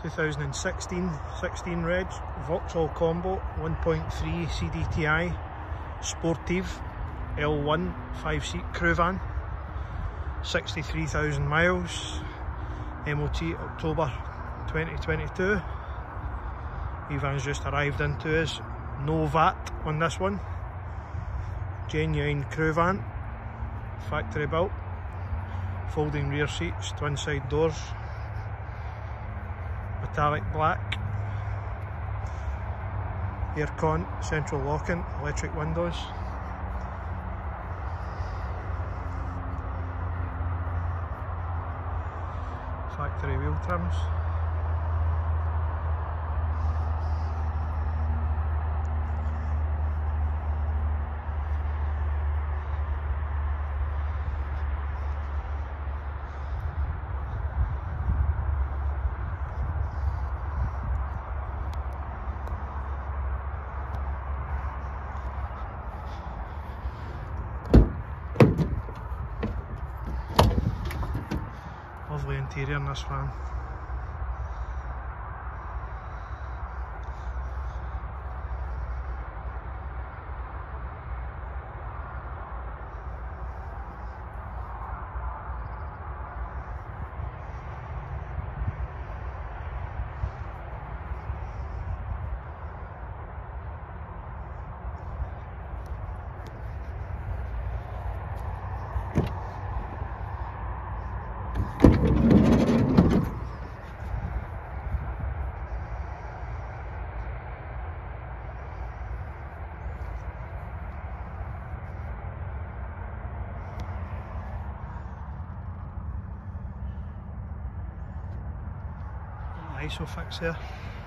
2016 reg, Vauxhall Combo 1.3 CDTI Sportive L1 5-seat crew van, 63,000 miles, MOT October 2022. E-van's just arrived into us, no VAT on this one, genuine crew van, factory built, folding rear seats, twin side doors, metallic black, aircon, central locking, electric windows. Factory wheel trims. Lovely interior in this van. ISOFIX here.